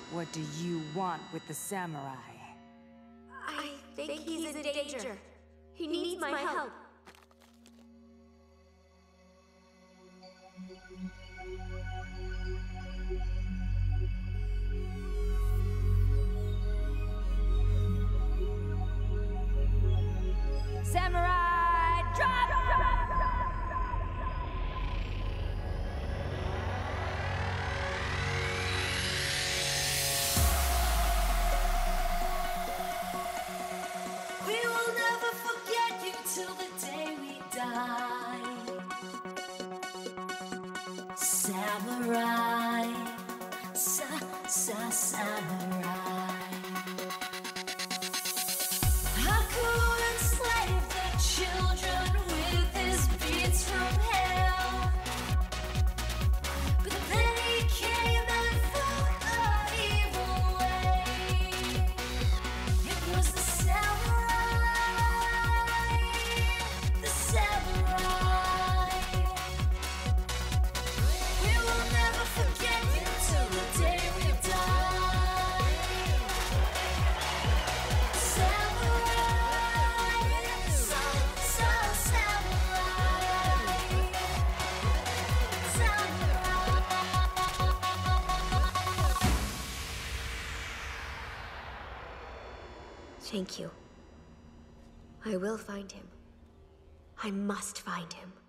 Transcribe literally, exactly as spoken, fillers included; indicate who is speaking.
Speaker 1: What do you want with the samurai?
Speaker 2: I think he's in danger. He needs my help.
Speaker 1: Samurai, drop!
Speaker 3: We will never forget you till the day we die. Samurai, sa sa samurai. Haku enslaved the children with his beats from hell. But then he came and fought our evil way. It was the samurai, the samurai. We will never forget you till the day we die. Samurai, sa sa samurai, samurai.
Speaker 2: Thank you. I will find him. I must find him.